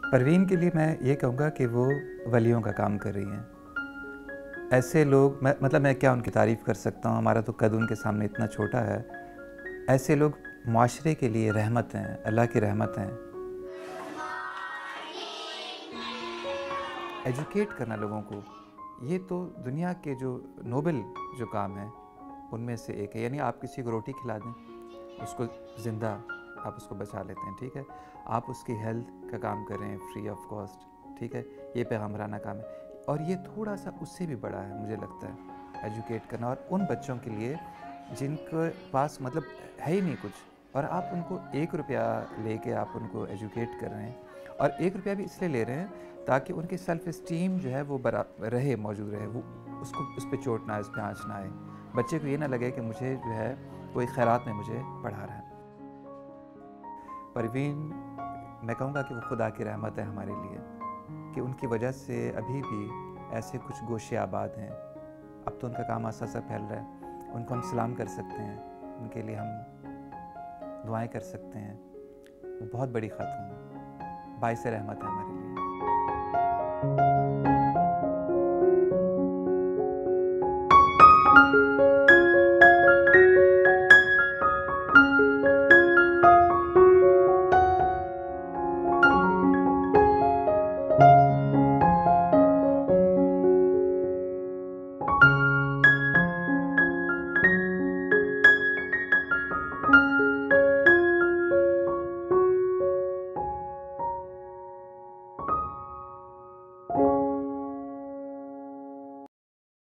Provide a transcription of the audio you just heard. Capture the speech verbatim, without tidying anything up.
परवीन के लिए मैं ये कहूँगा कि वो वलियों का काम कर रही हैं। ऐसे लोग, मैं मतलब मैं क्या उनकी तारीफ़ कर सकता हूँ, हमारा तो कद उनके सामने इतना छोटा है। ऐसे लोग माशरे के लिए रहमत हैं, अल्लाह की रहमत हैं। एजुकेट करना लोगों को, ये तो दुनिया के जो नोबल जो काम है उनमें से एक है। यानी आप किसी को रोटी खिला दें, उसको ज़िंदा आप उसको बचा लेते हैं, ठीक है। आप उसकी हेल्थ का काम कर रहे हैं फ्री ऑफ कॉस्ट, ठीक है। ये पैगम्बराना काम है। और ये थोड़ा सा उससे भी बड़ा है, मुझे लगता है, एजुकेट करना। और उन बच्चों के लिए जिनके पास मतलब है ही नहीं कुछ, और आप उनको एक रुपया लेके आप उनको एजुकेट कर रहे हैं। और एक रुपया भी इसलिए ले रहे हैं ताकि उनकी सेल्फ इस्टीम जो है वो बरा रहे मौजूद रहे, वो उसको उस पर चोट ना आए, उस पर आँच ना आए। बच्चे को ये ना लगे कि मुझे जो है कोई खैरात में मुझे पढ़ा रहा है। परवीन, मैं कहूँगा कि वो खुदा की रहमत है हमारे लिए, कि उनकी वजह से अभी भी ऐसे कुछ गोशे आबाद हैं। अब तो उनका काम आस्ता आस्ता फैल रहा है। उनको हम सलाम कर सकते हैं, उनके लिए हम दुआएं कर सकते हैं। वो बहुत बड़ी खातून, बाइस रहमत है हमारे लिए।